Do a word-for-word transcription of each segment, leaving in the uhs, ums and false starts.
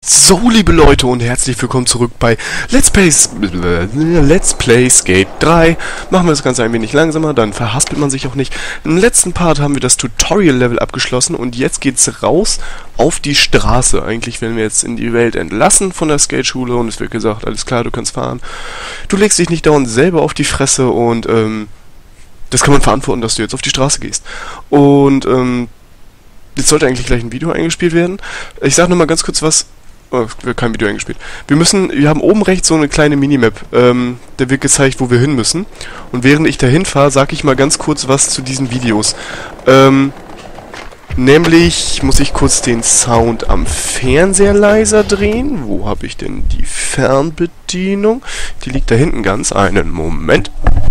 So, liebe Leute, und herzlich willkommen zurück bei Let's Play, Let's Play Skate drei. Machen wir das Ganze ein wenig langsamer, dann verhaspelt man sich auch nicht. Im letzten Part haben wir das Tutorial-Level abgeschlossen und jetzt geht's raus auf die Straße. Eigentlich werden wir jetzt in die Welt entlassen von der Skateschule und es wird gesagt, alles klar, du kannst fahren. Du legst dich nicht dauernd selber auf die Fresse und ähm, das kann man verantworten, dass du jetzt auf die Straße gehst. Und ähm, jetzt sollte eigentlich gleich ein Video eingespielt werden. Ich sage nur mal ganz kurz was. Oh, wird kein Video eingespielt. Wir müssen, wir haben oben rechts so eine kleine Minimap. Ähm, da wird gezeigt, wo wir hin müssen. Und während ich dahin fahre, sage ich mal ganz kurz was zu diesen Videos. Ähm, nämlich muss ich kurz den Sound am Fernseher leiser drehen. Wo habe ich denn die Fernbedienung? Die liegt da hinten ganz. Einen Moment.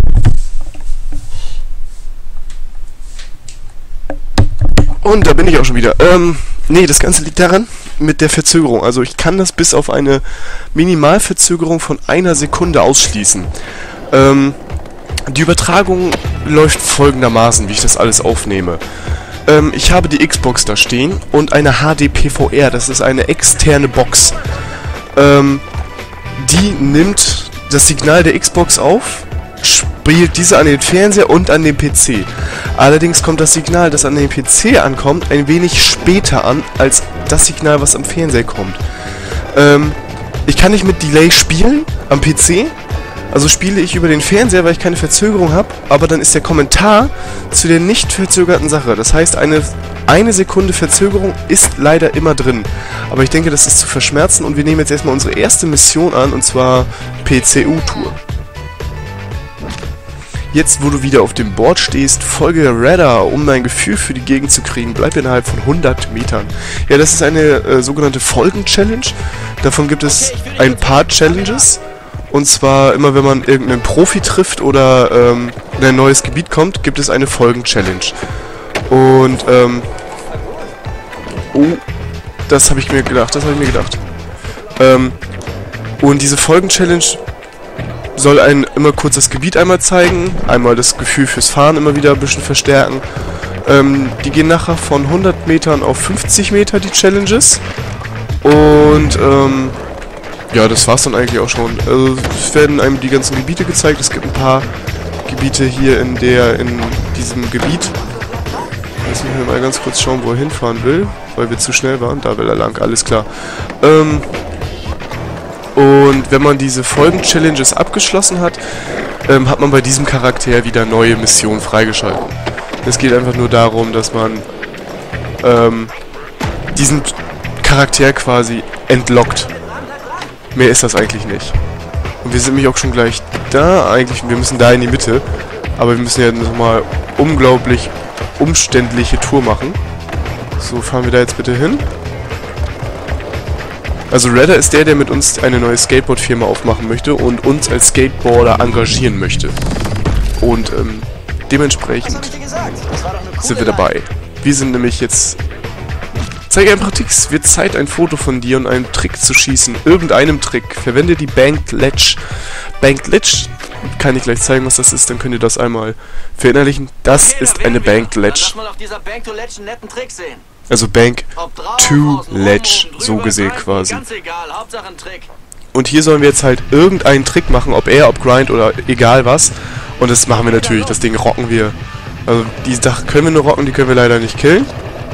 Und da bin ich auch schon wieder. Ähm, nee, das Ganze liegt daran, mit der Verzögerung. Also ich kann das bis auf eine Minimalverzögerung von einer Sekunde ausschließen. Ähm, die Übertragung läuft folgendermaßen, wie ich das alles aufnehme. Ähm, ich habe die Xbox da stehen und eine H D P V R, das ist eine externe Box. Ähm, die nimmt das Signal der Xbox auf, spielt diese an den Fernseher und an den P C. Allerdings kommt das Signal, das an den P C ankommt, ein wenig später an, als das Signal, was am Fernseher kommt. Ähm, ich kann nicht mit Delay spielen am P C, also spiele ich über den Fernseher, weil ich keine Verzögerung habe, aber dann ist der Kommentar zu der nicht verzögerten Sache. Das heißt, eine, eine Sekunde Verzögerung ist leider immer drin. Aber ich denke, das ist zu verschmerzen und wir nehmen jetzt erstmal unsere erste Mission an, und zwar P C U-Tour. Jetzt, wo du wieder auf dem Board stehst, folge Radar, um ein Gefühl für die Gegend zu kriegen. Bleib innerhalb von hundert Metern. Ja, das ist eine äh, sogenannte Folgen-Challenge. Davon gibt es ein paar Challenges. Und zwar immer, wenn man irgendeinen Profi trifft oder ähm, in ein neues Gebiet kommt, gibt es eine Folgen-Challenge. Und, ähm... Oh, das habe ich mir gedacht, das habe ich mir gedacht. Ähm, und diese Folgen-Challenge soll einen immer kurz das Gebiet einmal zeigen, einmal das Gefühl fürs Fahren immer wieder ein bisschen verstärken. Ähm, die gehen nachher von hundert Metern auf fünfzig Meter, die Challenges. Und, ähm, ja, das war's dann eigentlich auch schon. Also, es werden einem die ganzen Gebiete gezeigt. Es gibt ein paar Gebiete hier in der, in diesem Gebiet. Jetzt müssen wir mal ganz kurz schauen, wo er hinfahren will, weil wir zu schnell waren. Da will er lang, alles klar. Ähm, Und wenn man diese Folgen-Challenges abgeschlossen hat, ähm, hat man bei diesem Charakter wieder neue Missionen freigeschaltet. Es geht einfach nur darum, dass man ähm, diesen Charakter quasi entlockt. Mehr ist das eigentlich nicht. Und wir sind nämlich auch schon gleich da. Eigentlich, wir müssen da in die Mitte. Aber wir müssen ja nochmal unglaublich umständliche Tour machen. So, fahren wir da jetzt bitte hin. Also Radar ist der, der mit uns eine neue Skateboard-Firma aufmachen möchte und uns als Skateboarder engagieren möchte. Und ähm, dementsprechend sind wir dabei. Wir sind nämlich jetzt... Zeige ein paar Tricks. Wird Zeit, ein Foto von dir und einen Trick zu schießen. Irgendeinem Trick. Verwende die Banked Ledge. Banked Ledge, kann ich gleich zeigen, was das ist, dann könnt ihr das einmal verinnerlichen. Das ist eine Banked Ledge. Also Bank to Ledge, so gesehen quasi. Und hier sollen wir jetzt halt irgendeinen Trick machen, ob Air, ob Grind oder egal was. Und das machen wir natürlich, das Ding rocken wir. Also die Sache können wir nur rocken, die können wir leider nicht killen.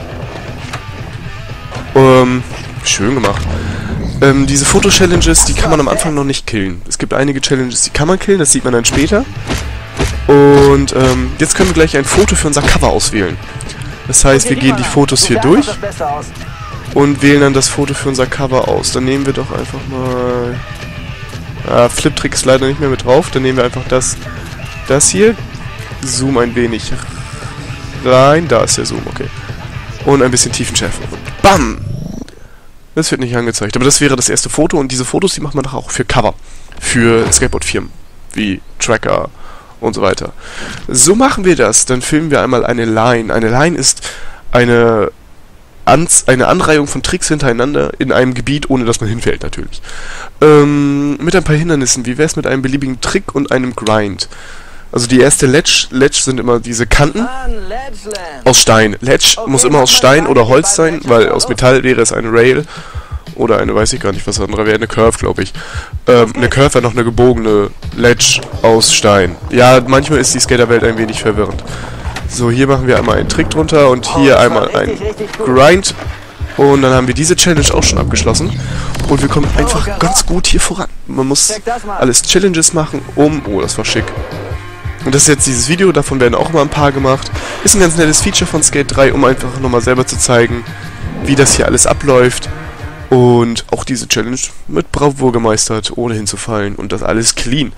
Ähm, schön gemacht. Ähm, diese Foto-Challenges, die kann man am Anfang noch nicht killen. Es gibt einige Challenges, die kann man killen, das sieht man dann später. Und ähm, jetzt können wir gleich ein Foto für unser Cover auswählen. Das heißt, wir gehen die Fotos hier durch und wählen dann das Foto für unser Cover aus. Dann nehmen wir doch einfach mal... Ah, Flip-Trick ist leider nicht mehr mit drauf. Dann nehmen wir einfach das, das hier. Zoom ein wenig rein. Da ist der Zoom, okay. Und ein bisschen Tiefenschärfe. Und BAM! Das wird nicht angezeigt. Aber das wäre das erste Foto. Und diese Fotos, die macht man doch auch für Cover. Für Skateboard-Firmen. Wie Tracker und so weiter. So machen wir das. Dann filmen wir einmal eine Line. Eine Line ist eine, Anz eine Anreihung von Tricks hintereinander in einem Gebiet, ohne dass man hinfällt natürlich. Ähm, mit ein paar Hindernissen. Wie wäre es mit einem beliebigen Trick und einem Grind? Also die erste Ledge, Ledge sind immer diese Kanten aus Stein. Ledge muss immer aus Stein oder Holz sein, weil aus Metall wäre es eine Rail. Oder eine, weiß ich gar nicht, was andere wäre. Eine Curve, glaube ich. Ähm, eine Curve wäre noch eine gebogene Ledge aus Stein. Ja, manchmal ist die Skaterwelt ein wenig verwirrend. So, hier machen wir einmal einen Trick drunter und hier einmal einen Grind. Und dann haben wir diese Challenge auch schon abgeschlossen. Und wir kommen einfach ganz gut hier voran. Man muss alles Challenges machen, um... Oh, das war schick. Und das ist jetzt dieses Video, davon werden auch mal ein paar gemacht. Ist ein ganz nettes Feature von Skate drei, um einfach nochmal selber zu zeigen, wie das hier alles abläuft. Und auch diese Challenge mit Bravour gemeistert, ohne hinzufallen. Und das alles clean.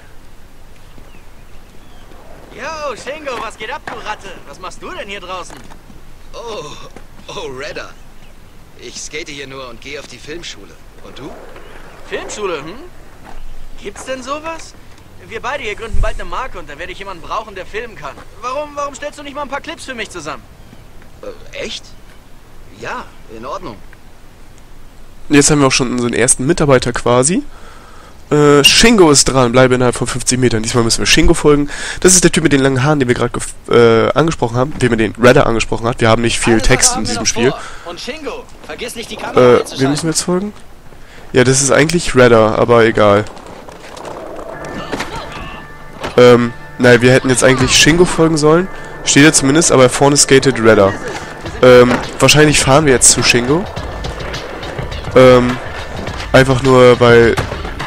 Yo, Shingo, was geht ab, du Ratte? Was machst du denn hier draußen? Oh, oh, Redder. Ich skate hier nur und gehe auf die Filmschule. Und du? Filmschule, hm? Gibt's denn sowas? Wir beide hier gründen bald eine Marke und da werde ich jemanden brauchen, der filmen kann. Warum, warum stellst du nicht mal ein paar Clips für mich zusammen? Äh, echt? Ja, in Ordnung. Jetzt haben wir auch schon unseren ersten Mitarbeiter quasi. Äh, Shingo ist dran, bleibe innerhalb von fünfzig Metern. Diesmal müssen wir Shingo folgen. Das ist der Typ mit den langen Haaren, den wir gerade äh, angesprochen haben, den wir den Redder angesprochen hat. Wir haben nicht viel Text in diesem Spiel. Und Shingo, vergiss nicht die Kamera Äh, wir müssen jetzt folgen? Ja, das ist eigentlich Redder, aber egal. Ähm, nein, wir hätten jetzt eigentlich Shingo folgen sollen. Steht er zumindest, aber vorne skatet Redder. Ähm, wahrscheinlich fahren wir jetzt zu Shingo. Ähm, einfach nur, weil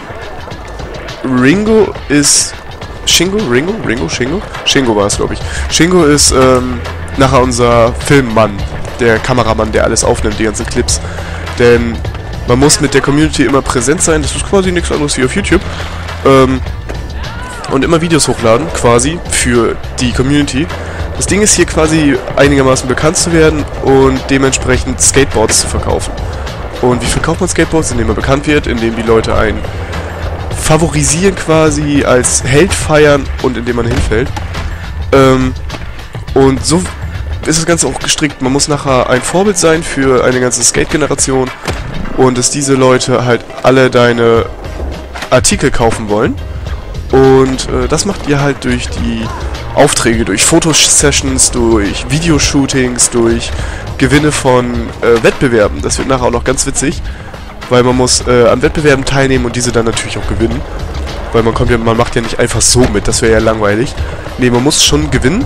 Ringo ist... Shingo? Ringo? Ringo? Shingo? Shingo war es, glaube ich. Shingo ist, ähm, nachher unser Filmmann. Der Kameramann, der alles aufnimmt, die ganzen Clips. Denn man muss mit der Community immer präsent sein. Das ist quasi nichts anderes wie auf YouTube. Ähm... Und immer Videos hochladen, quasi, für die Community. Das Ding ist hier quasi einigermaßen bekannt zu werden und dementsprechend Skateboards zu verkaufen. Und wie verkauft man Skateboards? Indem man bekannt wird, indem die Leute einen favorisieren quasi, als Held feiern und indem man hinfällt. Ähm, und so ist das Ganze auch gestrickt. Man muss nachher ein Vorbild sein für eine ganze Skate-Generation und dass diese Leute halt alle deine Artikel kaufen wollen. Und äh, das macht ihr halt durch die Aufträge, durch Fotosessions, durch Videoshootings, durch Gewinne von äh, Wettbewerben. Das wird nachher auch noch ganz witzig, weil man muss äh, an Wettbewerben teilnehmen und diese dann natürlich auch gewinnen. Weil man kommt ja, man macht ja nicht einfach so mit, das wäre ja langweilig. Ne, man muss schon gewinnen.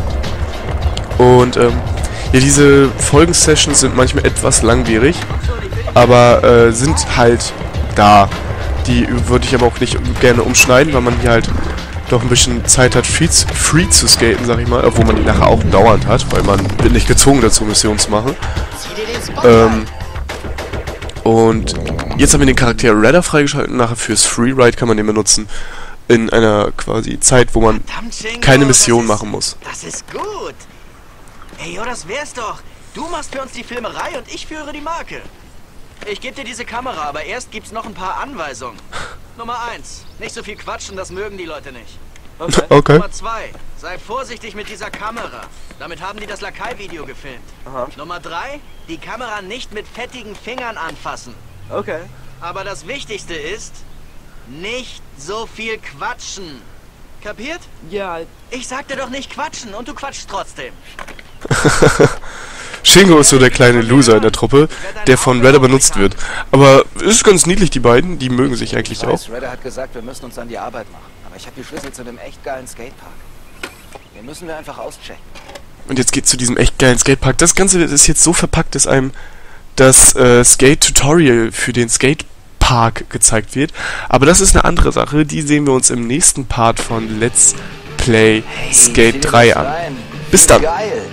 Und ähm, ja, diese Folgensessions sind manchmal etwas langwierig, aber äh, sind halt da. Die würde ich aber auch nicht gerne umschneiden, weil man hier halt doch ein bisschen Zeit hat, free, free zu skaten, sag ich mal. Obwohl man die nachher auch dauernd hat, weil man wird nicht gezwungen dazu, Missionen zu machen. Ähm, und jetzt haben wir den Charakter Redder freigeschaltet. Nachher fürs Freeride kann man den benutzen. In einer quasi Zeit, wo man keine Mission machen muss. Das ist gut. Ey, jo, das wär's doch. Du machst für uns die Filmerei und ich führe die Marke. Ich gebe dir diese Kamera, aber erst gibt's noch ein paar Anweisungen. Nummer eins, nicht so viel quatschen, das mögen die Leute nicht. Okay. Okay. Nummer zwei, sei vorsichtig mit dieser Kamera. Damit haben die das Lakai-Video gefilmt. Aha. Nummer drei, die Kamera nicht mit fettigen Fingern anfassen. Okay. Aber das Wichtigste ist, nicht so viel quatschen. Kapiert? Ja. Ich sagte doch nicht quatschen und du quatschst trotzdem. Shingo ist so der kleine Loser in der Truppe, der von Redder benutzt wird. Aber es ist ganz niedlich, die beiden, die mögen sich eigentlich auch. Redder hat gesagt, wir müssen uns an die Arbeit machen. Aber ich habe die Schlüssel zu dem echt geilen Skatepark. Den müssen wir einfach auschecken. Und jetzt geht's zu diesem echt geilen Skatepark. Das Ganze ist jetzt so verpackt, dass einem das äh, Skate-Tutorial für den Skatepark gezeigt wird. Aber das ist eine andere Sache, die sehen wir uns im nächsten Part von Let's Play Skate drei an. Bis dann!